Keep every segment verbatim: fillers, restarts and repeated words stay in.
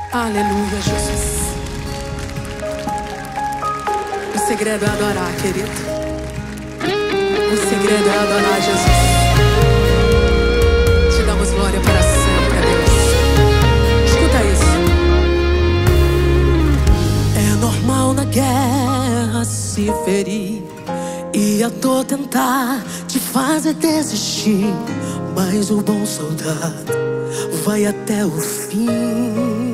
Aleluia, Jesus. O segredo é adorar, querido. O segredo é adorar, Jesus. Te damos glória para sempre, Deus. Escuta isso. É normal na guerra se ferir e a dor tentar te fazer desistir, mas o bom soldado vai até o fim.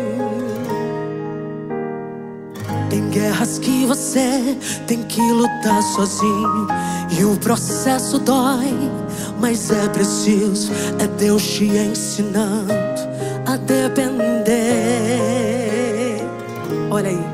Tem guerras que você tem que lutar sozinho e o processo dói, mas é preciso, é Deus te ensinando a depender. Olha aí.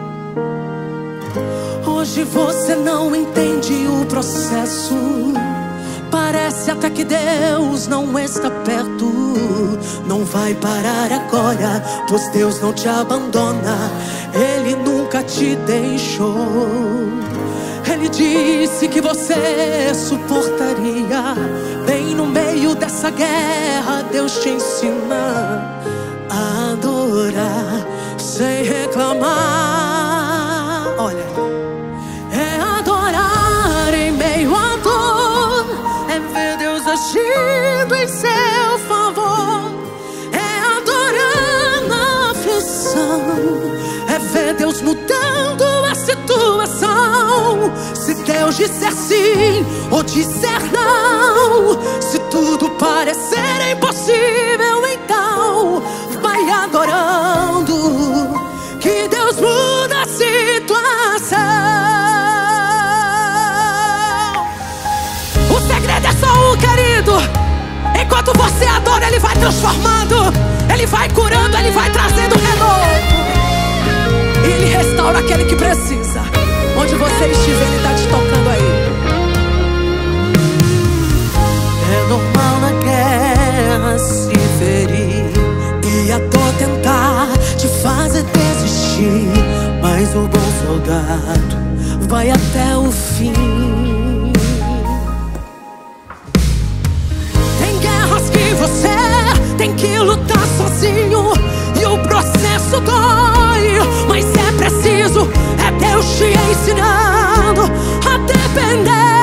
Hoje você não entende o processo, parece até que Deus não está perto. Não vai parar agora, pois Deus não te abandona. Ele nunca te deixou. Ele disse que você suportaria. Bem no meio dessa guerra, Deus te ensina a adorar sem reclamar. Olha, é adorar em meio à dor, é ver Deus agindo em seu favor. É adorar na aflição, é ver Deus mudando a situação. Se Deus disser sim ou disser não, se tudo parecer impossível, então vai adorando, que Deus muda a situação. O segredo é só um, querido. Enquanto você adora, Ele vai transformando, Ele vai curando, Ele vai trazendo renovo. E Ele restaura aquele que precisa. Onde você estiver, Ele está te tocando aí. É normal na guerra se ferir e a dor tentar te fazer desistir, mas o bom soldado vai até o fim. Tem guerras que você tem que lutar sozinho e o processo dói, mas é preciso, é Deus te ensinando a depender.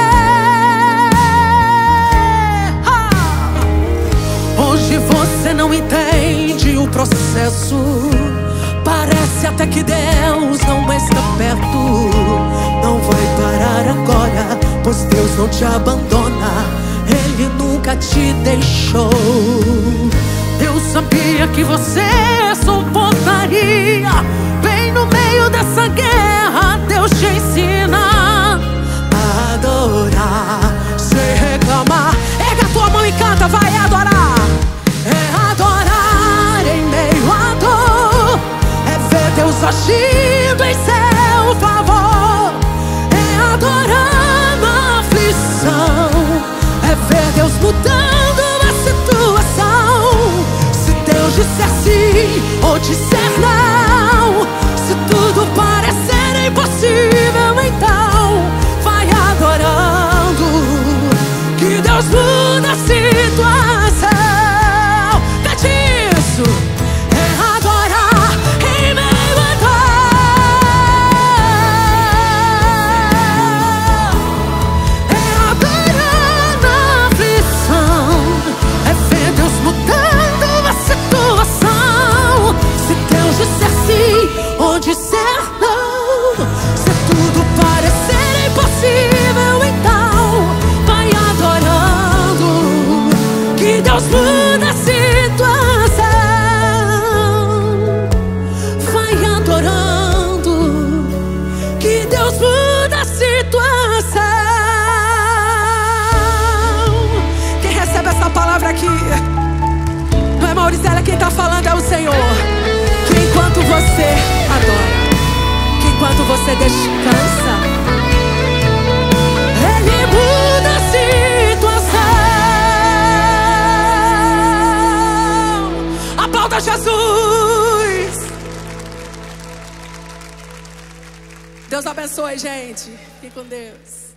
Ah! Hoje você não entende o processo, parece até que Deus não está perto. Não vai parar agora, pois Deus não te abandona. Ele nunca te deixou. Deus sabia que você suportaria. Bem no meio dessa guerra, Deus te ensina a adorar sem reclamar. Erga a tua mão e canta, vai adorar. É adorar em meio à dor, é ver Deus agindo em seu favor. É adorar na aflição, é ver Deus mudando a situação. Se Deus disser sim ou disser não, se tudo parecer impossível, então vai adorando, que Deus muda a situação. Cante isso. É adorar em meio à dor, é adorar na aflição, é ver Deus mudando a situação. Se Deus disser sim ou disser não, se tudo parecer impossível, então vai adorando, que Deus muda a situação. Vai adorando, que Deus muda a situação. Quem recebe essa palavra aqui não é Mauricélia, quem está falando é o Senhor. Que enquanto você adora, que enquanto você descansa, Ele muda a situação. Aplauda Jesus. Deus abençoe, gente. Fique com Deus.